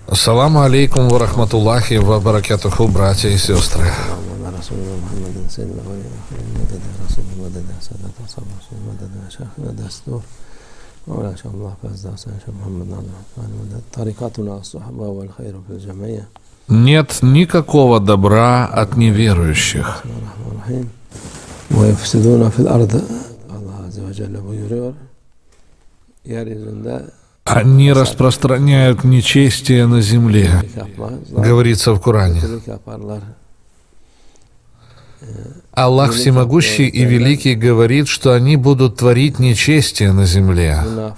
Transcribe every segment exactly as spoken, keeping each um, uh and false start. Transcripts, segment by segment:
Ассаламу алейкум ва рахматуллахи ва баракатуху, братья и сестры. Нет никакого добра от неверующих. Они распространяют нечестие на земле, говорится в Коране. Аллах Всемогущий и Великий говорит, что они будут творить нечестие на земле.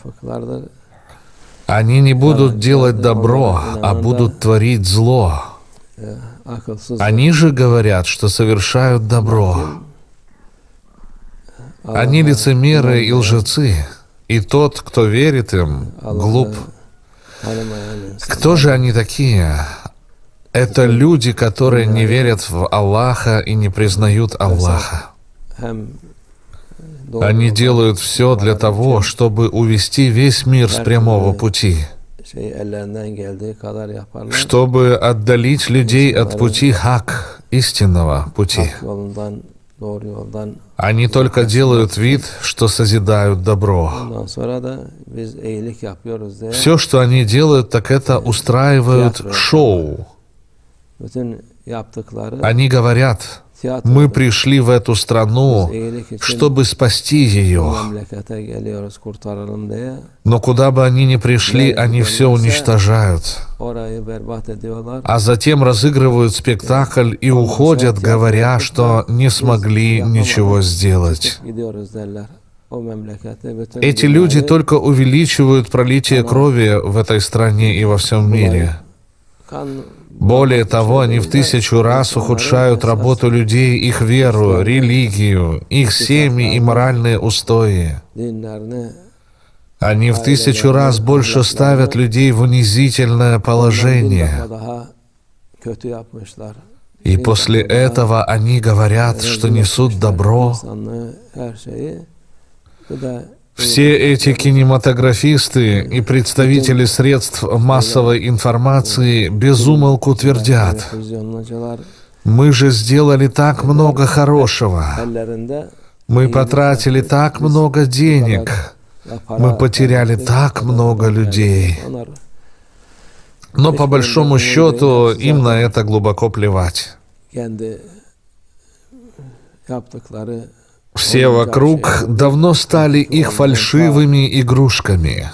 Они не будут делать добро, а будут творить зло. Они же говорят, что совершают добро. Они лицемеры и лжецы. И тот, кто верит им, глуп. Кто же они такие? Это люди, которые не верят в Аллаха и не признают Аллаха. Они делают все для того, чтобы увести весь мир с прямого пути, чтобы отдалить людей от пути хак, истинного пути. Они только делают вид, что созидают добро. Все, что они делают, так это устраивают шоу. Они говорят: мы пришли в эту страну, чтобы спасти ее. Но куда бы они ни пришли, они все уничтожают. А затем разыгрывают спектакль и уходят, говоря, что не смогли ничего сделать. Эти люди только увеличивают пролитие крови в этой стране и во всем мире. Более того, они в тысячу раз ухудшают работу людей, их веру, религию, их семьи и моральные устои. Они в тысячу раз больше ставят людей в унизительное положение. И после этого они говорят, что несут добро. Все эти кинематографисты и представители средств массовой информации без умолку твердят: мы же сделали так много хорошего, мы потратили так много денег, мы потеряли так много людей. Но по большому счету им на это глубоко плевать. Все вокруг давно стали их фальшивыми игрушками.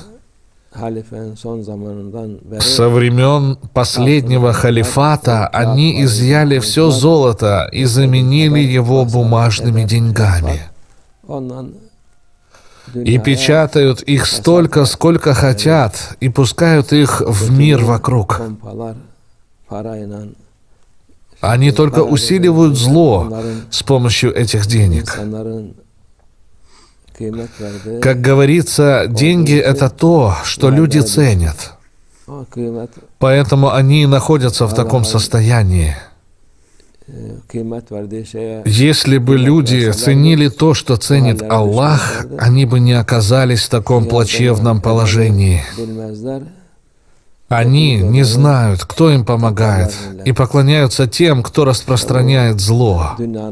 Со времен последнего халифата они изъяли все золото и заменили его бумажными деньгами. И печатают их столько, сколько хотят, и пускают их в мир вокруг. Они только усиливают зло с помощью этих денег. Как говорится, деньги — это то, что люди ценят. Поэтому они и находятся в таком состоянии. Если бы люди ценили то, что ценит Аллах, они бы не оказались в таком плачевном положении. Они не знают, кто им помогает, и поклоняются тем, кто распространяет зло.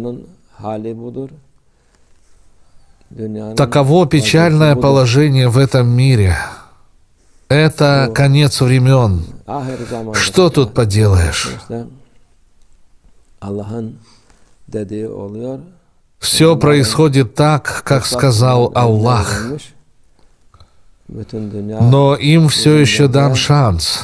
Таково печальное положение в этом мире. Это конец времен. Что тут поделаешь? Все происходит так, как сказал Аллах. Но им все еще дан шанс.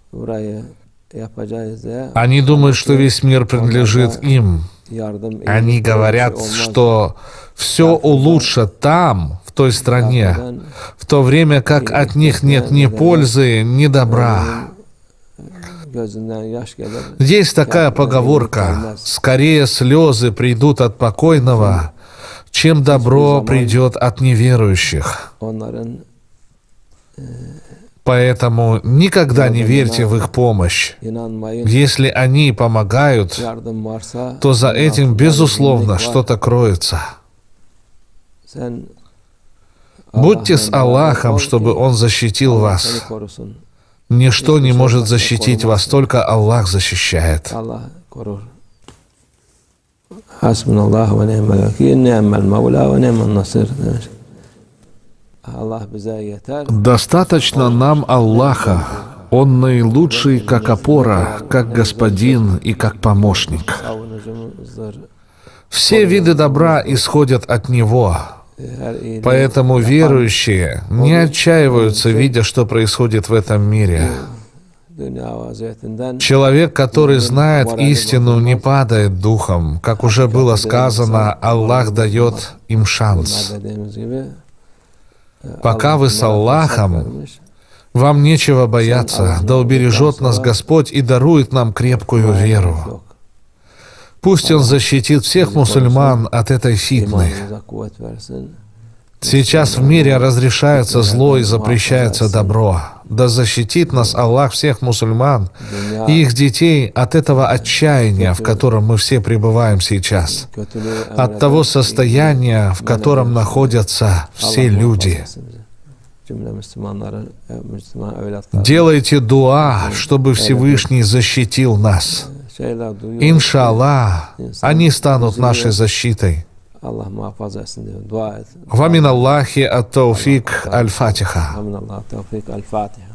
Они думают, что весь мир принадлежит им. Они говорят, что все улучшат там, в той стране, в то время как от них нет ни пользы, ни добра. Есть такая поговорка: скорее слезы придут от покойного, чем добро придет от неверующих. Поэтому никогда не верьте в их помощь. Если они помогают, то за этим, безусловно, что-то кроется. Будьте с Аллахом, чтобы Он защитил вас. Ничто не может защитить вас, только Аллах защищает. Достаточно нам Аллаха. Он наилучший как опора, как господин и как помощник. Все виды добра исходят от Него. Поэтому верующие не отчаиваются, видя, что происходит в этом мире. Человек, который знает истину, не падает духом. Как уже было сказано, Аллах дает им шанс. Пока вы с Аллахом, вам нечего бояться, да убережет нас Господь и дарует нам крепкую веру. Пусть Он защитит всех мусульман от этой фитны. Сейчас в мире разрешается зло и запрещается добро. Да защитит нас Аллах, всех мусульман и их детей от этого отчаяния, в котором мы все пребываем сейчас, от того состояния, в котором находятся все люди. Делайте дуа, чтобы Всевышний защитил нас. Иншаллах, они станут нашей защитой. Ва мин Аллахи ат-тауфик аль-Фатиха.